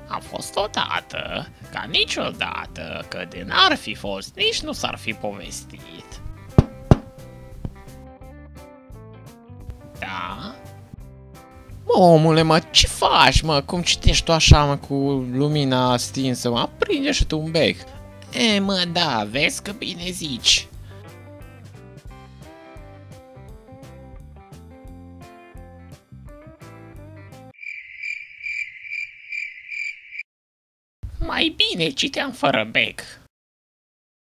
A fost odată, ca niciodată, că de n-ar fi fost, nici nu s-ar fi povestit. Da? Mă, omule, mă, ce faci, mă? Cum citești tu așa, mă, cu lumina stinsă, mă? Aprinde și tu un bec. Mă, da, vezi că bine zici. Mai bine citeam fără bec.